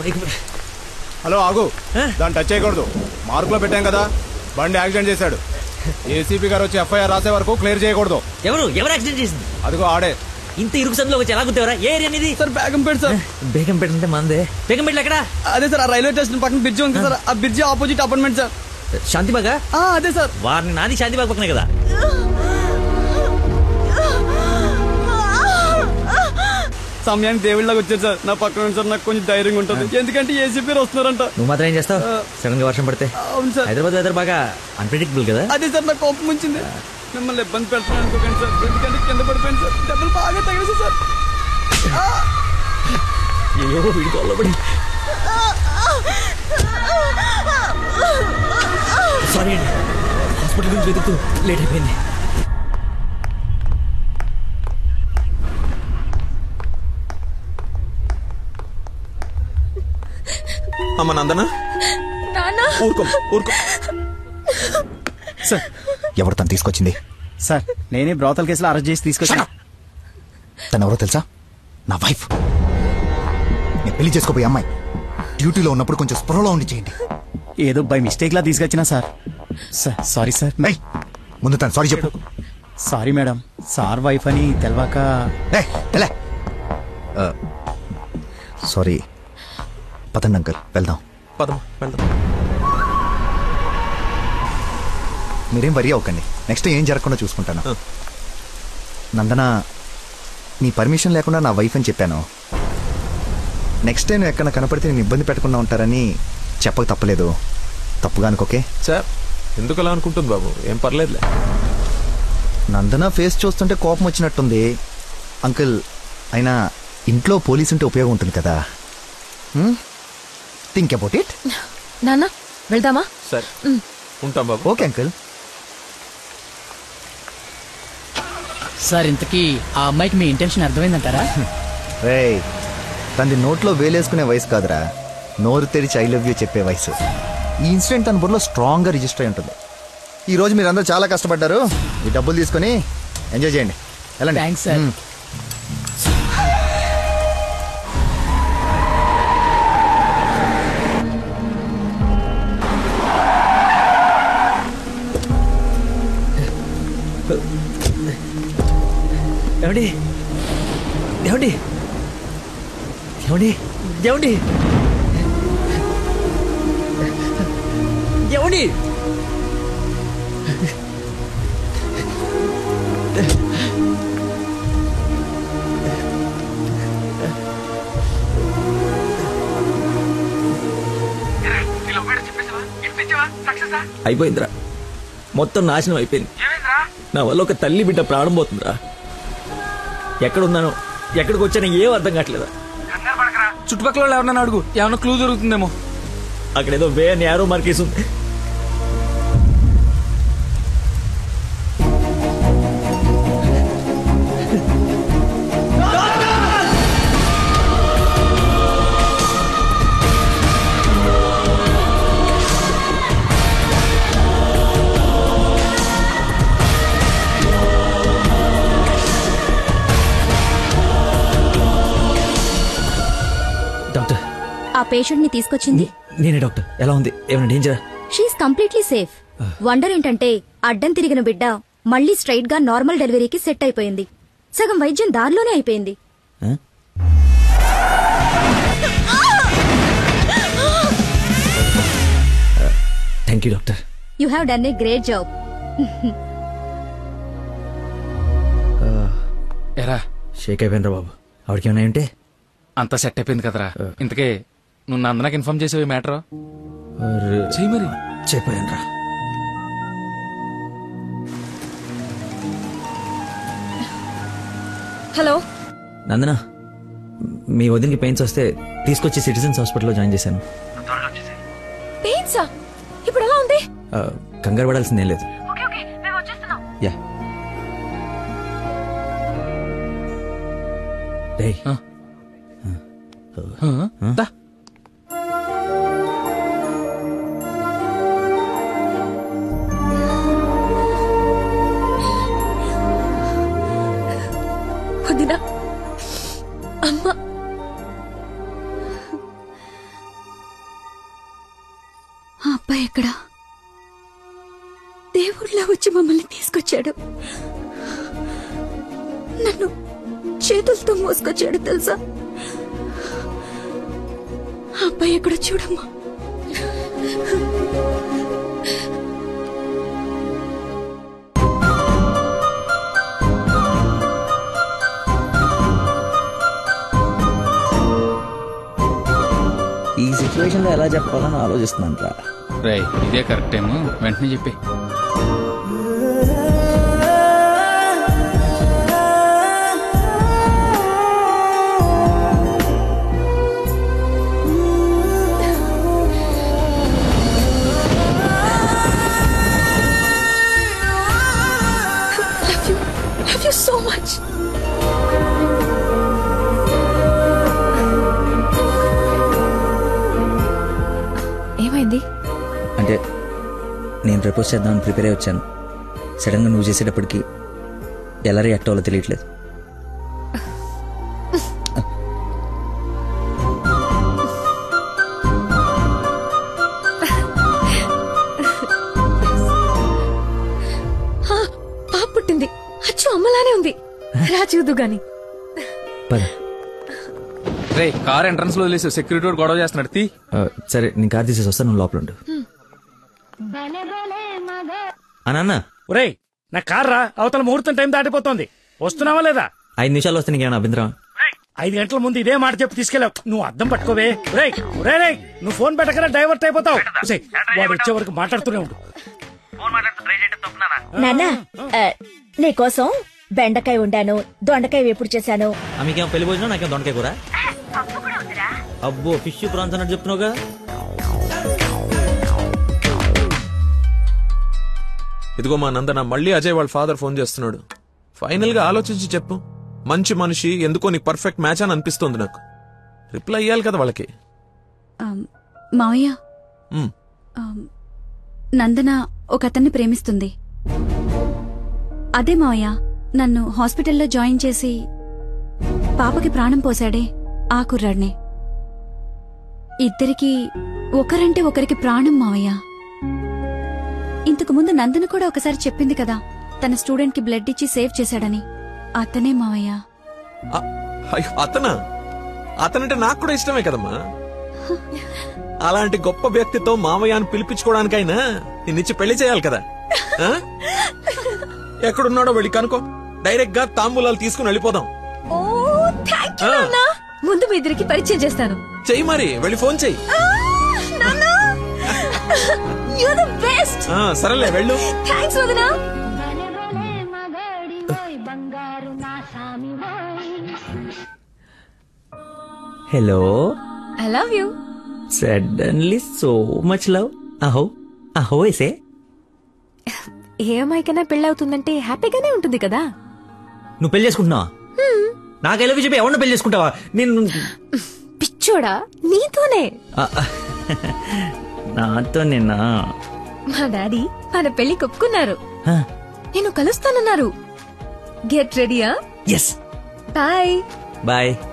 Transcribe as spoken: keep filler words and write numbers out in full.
Hello ఆగు, దాన్ని touch చేయకూడదు. మార్కులో పెట్టాం కదా, బండి యాక్సిడెంట్ చేశాడు. ఏసీపీ గారు వచ్చి ఎఫ్ఐఆర్ రాసే వరకు క్లియర్ చేయకూడదు. ఎవరు ఎవరు యాక్సిడెంట్ చేసింది? అదిగో ఆడే. ఇంత ఇరుకు సందులో వచ్చి ఎలా గుర్తేవరా? ఏ ఏరియా అనేది? Sir Begumpet sir. బేగంపేట అంటే మందే. బేగంపేట ఎక్కడ? అదే సార్, ఆ రైల్వే స్టేషన్ పక్కన బ్రిడ్జి ఉంది సార్, ఆ బ్రిడ్జి ఆపోజిట్ అపార్ట్మెంట్ సార్. శాంతిబాగా? అదే సార్. వారిని నాది శాంతిబాగ్ పక్కనే కదా. సమయానికి దేవుళ్ళగా వచ్చారు సార్ నా పక్కన. సార్ నాకు కొంచెం ధైర్యంగా ఉంటుంది, ఎందుకంటే ఏసీపీ వస్తున్నారంట. నువ్వు మాత్రం ఏం చేస్తావు? సడన్ గా వర్షం పడితే? అవును సార్. హైదరాబాద్ వెదర్ బాగా అన్ప్రెడిక్టబుల్ కదా. అదే సార్ నాకు కోపం వచ్చింది. మిమ్మల్ని ఇబ్బంది పెడతాను అనుకోకండి సార్, ఎందుకంటే కింద పడిపోయింది సార్, దెబ్బలు బాగా తగిలేసి సార్. అయ్యో వీడికి వల్లబడి. సారీ అండి, హాస్పిటల్ గురించి వెతుకుతూ లేట్ అయిపోయింది. అమ్మ నందనా, ఊరుకో ఊరుకో. సార్ ఎవరు తను తీసుకొచ్చింది? సార్ నేనే బ్రోతల్ కేసులో అరెస్ట్ చేసి తీసుకొచ్చాను. తను ఎవరో తెలుసా? నా వైఫ్. నేను పెళ్లి చేసుకోబోయే అమ్మాయి. డ్యూటీలో ఉన్నప్పుడు కొంచెం స్పృహలో ఉండి చేయండి. ఏదో బై మిస్టేక్ లా తీసుకొచ్చినా సార్. Sir sorry sir. ముందు తను సారీ చెప్పు. సారీ మేడం, సార్ వైఫ్ అని తెలవాక. సారీ. పదండి అంకల్, వెళ్దాం. పదం వెళ్దాం. మీరేం వరి అవ్వకండి, నెక్స్ట్ ఏం జరగకుండా చూసుకుంటాను. నందన, నీ పర్మిషన్ లేకుండా నా వైఫ్ అని చెప్పాను. నెక్స్ట్ టైం ఎక్కడ కనపడితే నేను ఇబ్బంది పెట్టకుండా ఉంటారని చెప్పక తప్పలేదు. తప్పుగా అనుకోకే. సార్ ఎందుకు అలా అనుకుంటుంది బాబు, ఏం పర్లేదులే. నందన ఫేస్ చూస్తుంటే కోపం వచ్చినట్టుంది. అంకుల్, అయినా ఇంట్లో పోలీస్ ఉంటే ఉపయోగం ఉంటుంది కదా. Think about it. నాన్న వెళ్దామా? సరే ఉంటాం బాబు. Okay uncle. సార్ ఇంతకీ ఆ అమ్మాయికి మీ ఇంటెన్షన్ అర్థమైందంటారా? రేయ్, తనది నోట్లో వేలేసుకునే వయసు కాదురా, నోరు తెరిచి ఐ లవ్ యూ చెప్పే వయసు. ఈ ఇన్సిడెంట్ తన బుర్రలో స్ట్రాంగ్ గా రిజిస్టర్ అయి ఉంటుంది. ఈ రోజు మీరు అందరూ చాలా కష్టపడ్డారు, ఈ డబ్బులు తీసుకొని ఎంజాయ్ చేయండి. వెళ్ళండి. Thanks sir. ఏమండి ఏమండి ఏమండి ఏమండి ఏమండి అయిపోయిందిరా, మొత్తం నాశనం అయిపోయింది. నా వల్ల ఒక తల్లి బిడ్డ ప్రాణం పోతుందిరా. ఎక్కడున్నానో ఎక్కడికి వచ్చానో ఏం అర్థం కావట్లేదా. చుట్టుపక్కల వాళ్ళు ఎవరన్నా అడుగు, ఏమన్నా క్లూ దొరుకుతుందేమో. అక్కడేదో వే అని యారో మార్కేసి ఉంది. డాక్టర్, ఆ పేషెంట్ ని తీసుకొచ్చింది నేనే డాక్టర్. ఎలా ఉంది? ఏమైనా డేంజరా? She is completely safe. వండర్ ఏంటంటే అడ్డం తిరిగిన బిడ్డ మళ్ళీ స్ట్రైట్ గా నార్మల్ డెలివరీకి సెట్ అయిపోయింది. సగం వైద్యం దారిలోనే అయిపోయింది. Thank you doctor. You have done a great job. ఎరా షేక్ అయిపోయినరా బాబు. ఆవిడకి ఏమైనా ఉంటే అంతా సెట్ అయిపోయింది కదరా. ఇంతకే నువ్వు నందనకి ఇన్ఫార్మ్ చేసేవి మ్యాటర్ చెయ్యి మరి. చెప్పాను రా. హలో నందన, మీ వదినకి పెయిన్స్ వస్తే తీసుకొచ్చి సిటిజన్స్ హాస్పిటల్లో జాయిన్ చేశాను. పెయిన్సా? ఇప్పుడు ఎలా ఉంది? కంగారు పడాల్సిందేం లేదు. యా. రేయ్, దా వదినా, అమ్మ ఆ అబ్బాయి ఎక్కడ? దేవుళ్ళ వచ్చి మమ్మల్ని తీసుకొచ్చాడు. నన్ను చేతులతో మోసుకొచ్చాడు తెలుసా? ఆ అబ్బాయి ఎక్కడ చూడమ్మా. ఈ సిచ్యువేషన్ లో ఎలా చెప్పాలని ఆలోచిస్తున్నాను రా. రే ఇదే కరెక్ట్ టైం, వెంటనే చెప్పి. Love you so much. ఏమైంది? అంటే నేను ప్రపోజ్ చేద్దామని ప్రిపేర్ అయి వచ్చాను. సడన్ గా నువ్వు చేసేటప్పటికి ఎలా రియాక్ట్ అవ్వాలో తెలియట్లేదు. పాప పుట్టింది. అచ్చు అమ్మలానే ఉంది. రా చూదు గాని. పద. రే కార్ ఎంట్రన్స్ లో వదిలేసి సెక్యూరిటీ వాడు గొడవ చేస్తున్నాడు. తీ. సరే నేను కార్ తీసేసి వస్తాను, నువ్వు లోపల ఉండు. అన్న ఒరేయ్ నా కార్ రా, అవతల ముహూర్తం టైం దాటిపోతుంది. వస్తున్నావా లేదా? ఐదు నిమిషాలు వస్తే నీకేమైనా అభ్యంతరం? ఐదు గంటల ముందు ఇదే మాట చెప్పి తీసుకెళ్ళావు. నువ్వు అద్దం పట్టుకోవే. రేయ్ రే రే నువ్వు ఫోన్ పెట్టకరా డైవర్ట్ అయిపోతావు. వాడు వచ్చే వరకు మాట్లాడుతూనే ఉండు. నాన్న నీకోసం బెండకాయ వండాను, దొండకాయ వేపుడు చేశాను. మీకేమో పెళ్లి భోజనం, నాకేమో దొండకాయ కూర. అబ్బో ఫిష్ ప్రాన్స్ అన్నట్టు చెప్తున్నావుగా. ఇదిగో మా నందన, మళ్ళీ అజయ్ వాళ్ళ ఫాదర్ ఫోన్ చేస్తున్నాడు. ఫైనల్ గా ఆలోచించి చెప్పు. మంచి మనిషి, ఎందుకో నీకు పర్ఫెక్ట్ మ్యాచ్ అని అనిపిస్తోంది నాకు. రిప్లై ఇయ్యాలి కదా వాళ్ళకి. మావయ్య, ఉమ్. నందన ఒక అతన్ని ప్రేమిస్తుంది. అదే మావయ్య నన్ను హాస్పిటల్లో జాయిన్ చేసి పాపకి ప్రాణం పోశాడే ఆ కుర్రాడ్నే. ఇద్దరికి ఒకరంటే ఒకరికి ప్రాణం మావయ్య. ఇంతకు ముందు నందన కూడా ఒకసారి చెప్పింది కదా, తన స్టూడెంట్ కి బ్లడ్ ఇచ్చి సేవ్ చేశాడని. అతనే మావయ్య. అతనా? అతనంటే నాకు కూడా ఇష్టమే కదమ్మా. అలాంటి గొప్ప వ్యక్తితో మావయ్య అని పిలిపించుకోవడానికైనా నిన్నిచ్చి పెళ్లి చేయాలి కదా. ఎక్కడున్నాడో వెళ్ళి కనుకో, డైరెక్ట్ గా తాంబూలాలు తీసుకుని వెళ్ళిపోదాం. ముందు మీ ఇద్దరికి పరిచయం చేస్తాను. చెయ్యి మరి, వెళ్ళి ఫోన్ చెయ్యి. సరేలే వెళ్ళు. Hello. I love you. Suddenly so much love. అహో అహో ఏసే. ఏ అమ్మాయికైనా పెళ్ళవుతుందంటే హ్యాపీగానే ఉంటుంది కదా. నువ్వు పెళ్లి చేసుకుంటున్నావా? నాకు ఎలా చెప్పి ఎవరిని పెళ్లి చేసుకుంటావా? నేను పిచ్చోడా నీతోనే. నాతో నిన్నా మా డాడీ మన పెళ్లి ఒప్పుకున్నారు. నేను కలుస్తానన్నారు. గెట్ రెడీయా? ఎస్. Bye bye.